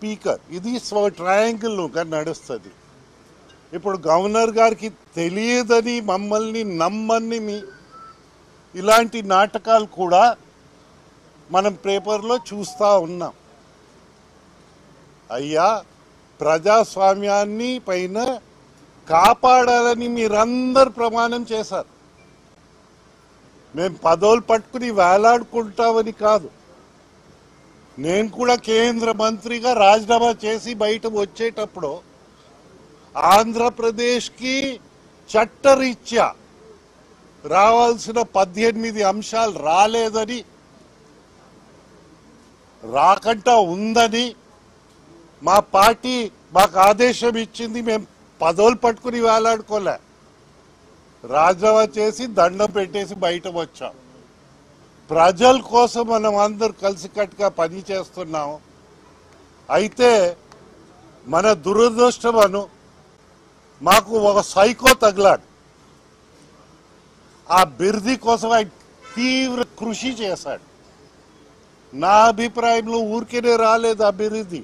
Speaker, ఇది triangle నడుస్తుంది. ఇప్పుడు గవర్నర్ గారికి తెలియదని మమ్మల్ని నమ్మని ఇలాంటి నాటకాలు కూడా మనం పేపర్లో చూస్తూ ఉన్నాం. అయ్యా, ప్రజాస్వామ్యాన్ని పైన కాపాడాలని మీరందరు ప్రమాణం చేశారు. మేము పదవులు పట్టుకుని వేలాడుకుంటామని కాదు. నేను కూడా కేంద్ర మంత్రిగా రాజీనామా చేసి బయట వచ్చేటప్పుడు ఆంధ్రప్రదేశ్కి చట్టరీత్యా రావాల్సిన 18 అంశాలు రాలేదని, రాకుండా ఉందని మా పార్టీ మాకు ఆదేశం ఇచ్చింది. మేము పదవులు పట్టుకుని వేలాడుకోలే, రాజీనామా చేసి దండం పెట్టేసి బయట వచ్చాం. ప్రజల కోసం మనం అందరూ కలిసికట్టుగా పని చేస్తున్నాం. అయితే మన దురదృష్టమను మాకు ఒక సైకో తగిలాడు. ఆ బిర్ది కోసం ఆయన తీవ్ర కృషి చేశాడు. నా అభిప్రాయంలో ఊరికేనే రాలేదు ఆ బిర్ది.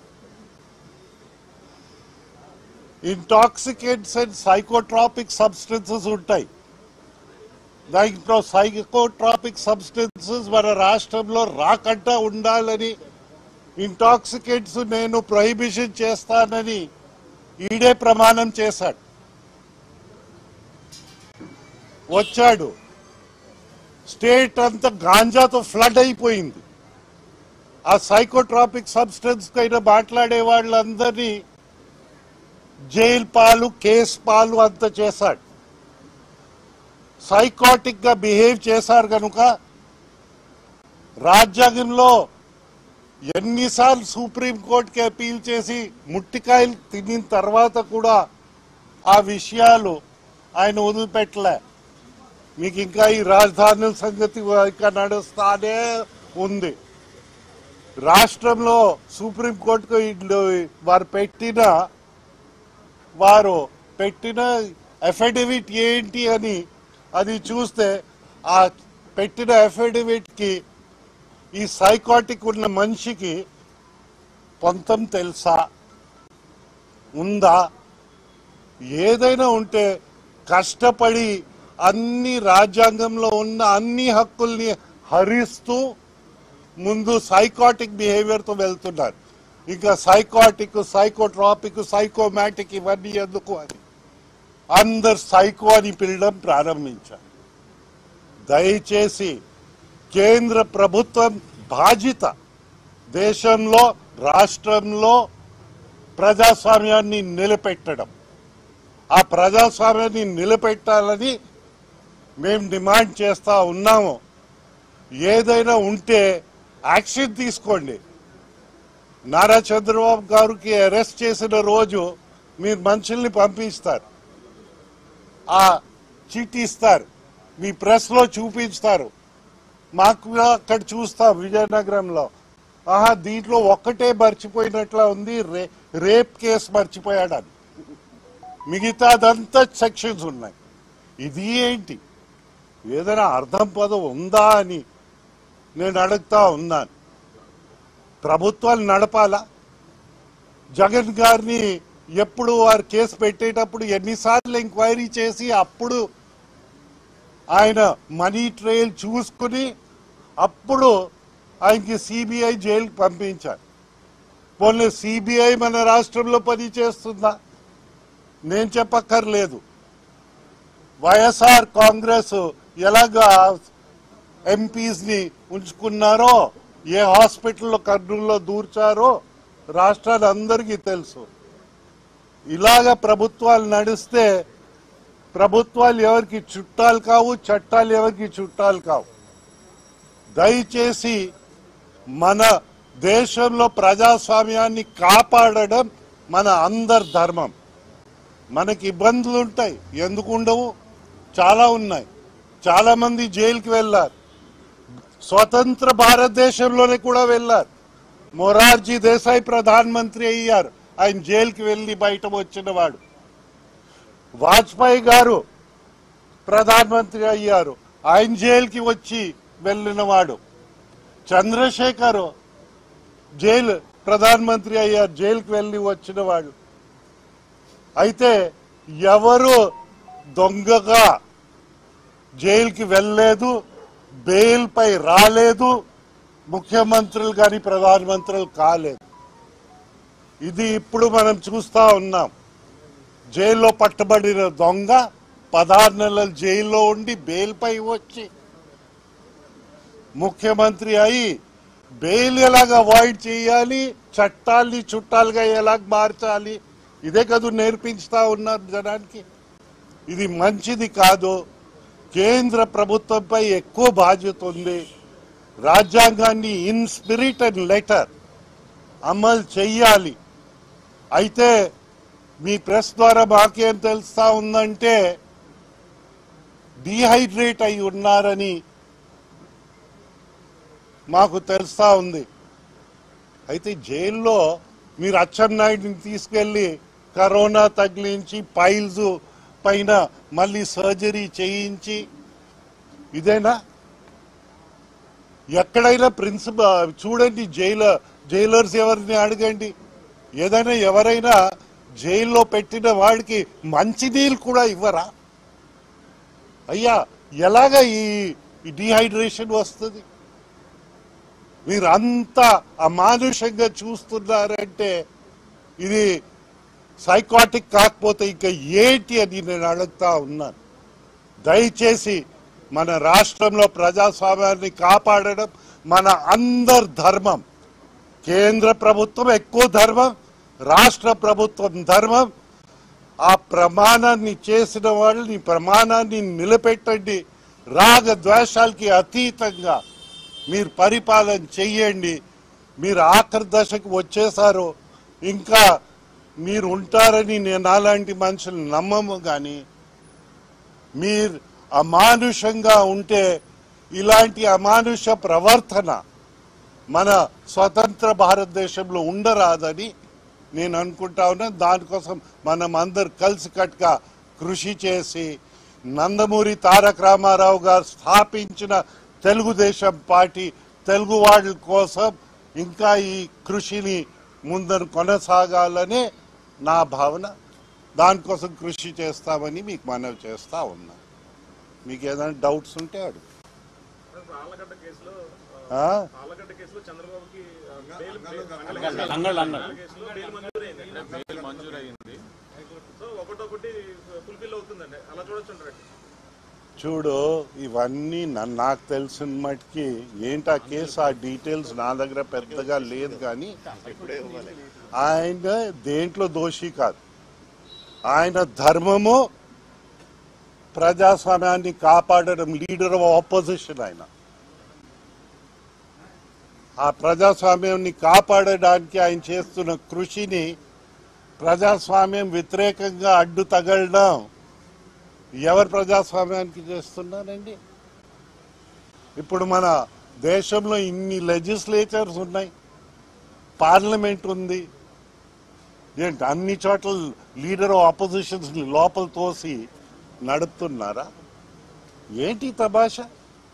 ఇంటాక్సికెంట్స్ అండ్ సైకోట్రాపిక్ సబ్స్టెన్సెస్ ఉంటాయి. దాంట్లో సైకోట్రాపిక్ సబ్స్టెన్సెస్ మన రాష్ట్రంలో రాకుండా ఉండాలని, ఇంటాక్సికెంట్స్ నేను ప్రొహిబిషన్ చేస్తానని ఈడే ప్రమాణం చేశాడు. వచ్చాడు, స్టేట్ అంతా గాంజాతో ఫ్లడ్ అయిపోయింది. ఆ సైకోట్రాపిక్ సబ్స్టెన్స్ పైన మాట్లాడే వాళ్ళందరినీ జైలు పాలు, కేసు పాలు అంత చేశాడు. సైకాటిక్ గా బిహేవ్ చేశారు కనుక రాజ్యాంగంలో ఎన్నిసార్లు సుప్రీంకోర్టుకి అపీల్ చేసి ముట్టికాయలు తినిన తర్వాత కూడా ఆ విషయాలు ఆయన వదిలిపెట్టలే. మీకు ఇంకా ఈ రాజధానుల సంగతి ఇంకా నడుస్తానే ఉంది. రాష్ట్రంలో సుప్రీంకోర్టుకు వారు పెట్టిన అఫిడవిట్ ఏంటి అని అది చూస్తే, ఆ పెట్టిన అఫిడవిట్ కి ఈ సైకాటిక్ ఉన్న మనిషికి పొంతం తెలుసా, ఉందా? ఏదైనా ఉంటే కష్టపడి అన్ని రాజ్యాంగంలో ఉన్న అన్ని హక్కుల్ని హరిస్తూ ముందు సైకాటిక్ బిహేవియర్తో వెళ్తున్నారు. ఇంకా సైకాటిక్, సైకోట్రాపిక్, సైకోమాటిక్ ఇవన్నీ ఎందుకు అని అందరు సైకో అని పిలవడం ప్రారంభించారు. దయచేసి కేంద్ర ప్రభుత్వం బాధ్యత దేశంలో, రాష్ట్రంలో ప్రజాస్వామ్యాన్ని నిలబెట్టడం. ఆ ప్రజాస్వామ్యాన్ని నిలబెట్టాలని మేము డిమాండ్ చేస్తా ఉన్నాము. ఏదైనా ఉంటే యాక్షన్ తీసుకోండి. నారా చంద్రబాబు గారికి అరెస్ట్ చేసిన రోజు మీరు మనుషుల్ని పంపిస్తారు, ఆ చీటీ ఇస్తారు, మీ ప్రెస్లో చూపిస్తారు. మాకు అక్కడ చూస్తాం విజయనగరంలో, దీంట్లో ఒక్కటే మర్చిపోయినట్లా ఉంది, రేప్ కేసు మర్చిపోయాడని. మిగతాదంతా సెక్షన్స్ ఉన్నాయి. ఇది ఏంటి? ఏదైనా అర్థం పదం ఉందా అని నేను అడుగుతా ఉన్నాను. ప్రభుత్వాలు నడపాలా? జగన్ గారిని ఎప్పుడు వారు కేసు పెట్టేటప్పుడు ఎన్నిసార్లు ఎంక్వైరీ చేసి అప్పుడు ఆయన మనీ ట్రయల్ చూసుకుని అప్పుడు ఆయనకి సిబిఐ జైలుకి పంపించారు. పోనీ సిబిఐ మన రాష్ట్రంలో పని చేస్తుందా? నేను చెప్పక్కర్లేదు. వైఎస్ఆర్ కాంగ్రెస్ ఎలాగా ఎంపీస్ని ఉంచుకున్నారో, ఏ హాస్పిటల్లో కర్నూలులో దూర్చారో రాష్ట్రాలు అందరికీ తెలుసు. ఇలాగ ప్రభుత్వాలు నడిస్తే ప్రభుత్వాలు ఎవరికి చుట్టాలు కావు, చట్టాలు ఎవరికి చుట్టాలు కావు. దయచేసి మన దేశంలో ప్రజాస్వామ్యాన్ని కాపాడడం మన అందరి ధర్మం. మనకి ఇబ్బందులు ఉంటాయి, ఎందుకు ఉండవు? చాలా ఉన్నాయి. చాలా మంది జైలుకి వెళ్ళారు. స్వతంత్ర భారతదేశంలోనే కూడా వెళ్ళారు. మొరార్జీ దేశాయ్ ప్రధానమంత్రి అయ్యారు, ఆయన జైలుకి వెళ్ళి బయట వచ్చిన వాడు. వాజ్పేయి గారు ప్రధానమంత్రి అయ్యారు, ఆయన జైలుకి వచ్చి వెళ్ళినవాడు. చంద్రశేఖర్ ప్రధానమంత్రి అయ్యారు జైలుకి వెళ్ళి వచ్చిన వాళ్ళు. అయితే ఎవరు దొంగగా జైలుకి వెళ్ళలేదు, బెయిల్ పై రాలేదు, ముఖ్యమంత్రులు కానీ ప్రధానమంత్రులు కాలేదు. ఇది ఇప్పుడు మనం చూస్తా ఉన్నాం. జైల్లో పట్టబడిన దొంగ 16 నెలలు జైల్లో ఉండి బెయిల్ పై వచ్చి ముఖ్యమంత్రి అయి బెయిల్ ఎలాగ అవాయిడ్ చేయాలి, చట్టాల్ని చుట్టాలుగా ఎలాగ మార్చాలి, ఇదే కదా నేర్పించుతా ఉన్నారు జనానికి. ఇది మంచిది కాదు. కేంద్ర ప్రభుత్వంపై ఎక్కువ బాధ్యత ఉంది. రాజ్యాంగాన్ని ఇన్ స్పిరిట్ అండ్ లెటర్ అమలు చెయ్యాలి. అయితే మీ ప్రెస్ ద్వారా మాకేం తెలుస్తా ఉందంటే డీహైడ్రేట్ అయి ఉన్నారని మాకు తెలుస్తా ఉంది. అయితే జైల్లో మీరు అచ్చెన్నాయుడిని తీసుకెళ్లి కరోనా తగిలించి పైల్స్ పైన మళ్ళీ సర్జరీ చేయించి ఇదేనా? ఎక్కడైనా ప్రిన్సిపల్ చూడండి, జైలర్స్ ఎవరిని అడగండి, ఏదైనా ఎవరైనా జైల్లో పెట్టిన వాడికి మంచినీళ్ళు కూడా ఇవ్వరా? అయ్యా, ఎలాగ ఈ డీహైడ్రేషన్ వస్తుంది? మీరు అంత అమానుషంగా చూస్తున్నారంటే ఇది సైకాటిక్ కాకపోతే ఇంకా ఏంటి అని నేను అడుగుతా ఉన్నాను. దయచేసి మన రాష్ట్రంలో ప్రజాస్వామ్యాన్ని కాపాడడం మన అందరి ధర్మం. కేంద్ర ప్రభుత్వం ఎక్కువ ధర్మం, రాష్ట్ర ప్రభుత్వం ధర్మం. ఆ ప్రమాణాన్ని చేసిన వాళ్ళని ప్రమాణాన్ని నిలబెట్టండి. రాగ ద్వేషాలకి అతీతంగా మీరు పరిపాలన చెయ్యండి. మీరు ఆఖరి దశకు వచ్చేసారు, ఇంకా మీరు ఉంటారని నేను అలాంటి మనుషులు నమ్మము. కానీ మీరు అమానుషంగా ఉంటే ఇలాంటి అమానుష ప్రవర్తన మన స్వతంత్ర భారతదేశంలో ఉండరాదని నేను అనుకుంటా ఉన్నాను. దానికోసం మనం అందరు కలిసికట్టుగా కృషి చేసి నందమూరి తారక రామారావు గారు స్థాపించిన తెలుగుదేశం పార్టీ తెలుగు వాళ్ళ కోసం ఇంకా ఈ కృషిని ముందరు కొనసాగాలనే నా భావన. దానికోసం కృషి చేస్తామని మీకు మనవి చేస్తా ఉన్నా. మీకు ఏదైనా డౌట్స్ ఉంటే అడుగు. చూడు, ఇవన్నీ నాకు తెలిసిన మటుకి ఏంటి ఆ కేసు, ఆ డీటెయిల్స్ నా దగ్గర పెద్దగా లేదు. కానీ ఆయన దేంట్లో దోషి కాదు. ఆయన ధర్మము ప్రజాస్వామ్యాన్ని కాపాడడం, లీడర్ ఆఫ్ ఆపోజిషన్. ఆయన ఆ ప్రజాస్వామ్యాన్ని కాపాడడానికి ఆయన చేస్తున్న కృషిని ప్రజాస్వామ్యం వ్యతిరేకంగా అడ్డు తగలడం ఎవరు ప్రజాస్వామ్యానికి చేస్తున్నారండి? ఇప్పుడు మన దేశంలో ఇన్ని లెజిస్లేచర్స్ ఉన్నాయి, పార్లమెంట్ ఉంది. ఏంటి అన్ని చోట్ల లీడర్ ఆఫ్ ఆపోజిషన్స్ ని లోపల తోసి నడుపుతున్నారా? ఏంటి తమాషా?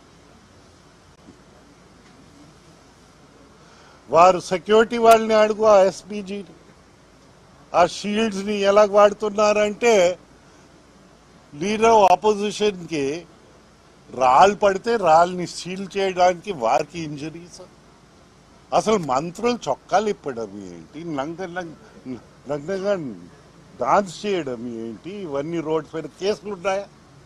వారు సెక్యూరిటీ వాళ్ళని అడుగు, ఆ ఎస్పీజీ ఆ షీల్డ్స్ ని ఎలా వాడుతున్నారంటే లీడర్ ఆఫ్ ఆపోజిషన్ కి రాళ్ళు పడితే రాళ్ళని సీల్ చేయడానికి వారికి ఇంజరీస్. అసలు మంత్రులు చొక్కాలు ఇప్పడం ఏంటి, నగ్నంగా డాన్స్ చేయడం ఏంటి, ఇవన్నీ రోడ్స్ పైన కేసులు ఉన్నాయా?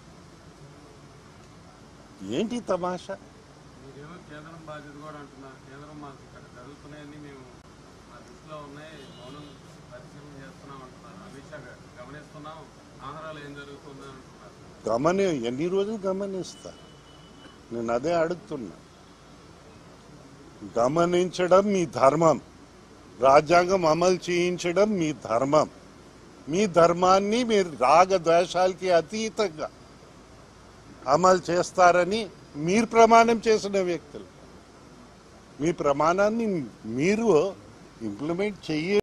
ఏంటి తమాషా? కేంద్రం బాధ్యత కూడా అంటున్నారు. కేంద్రం మాకు ఇక్కడ జరుగుతున్నాయని మేము మా దృష్టిలో ఉన్నాయి, మౌనం పరిశీలన చేస్తున్నాం అంటున్నారు. అమిత్ షా గారు గమనిస్తున్నాం, ఆంధ్రాలో ఏం జరుగుతుంది అంటున్నారు. ఎన్ని రోజులు గమనిస్తా? నేను అదే అడుగుతున్నా. గమనించడం మీ ధర్మం, రాజ్యాంగం అమలు చేయించడం మీ ధర్మం. మీ ధర్మాన్ని మీరు రాగద్వేషాలకి అతీతంగా అమలు చేస్తారని మీరు ప్రమాణం చేసిన వ్యక్తులు. మీ ప్రమాణాన్ని మీరు ఇంప్లిమెంట్ చెయ్య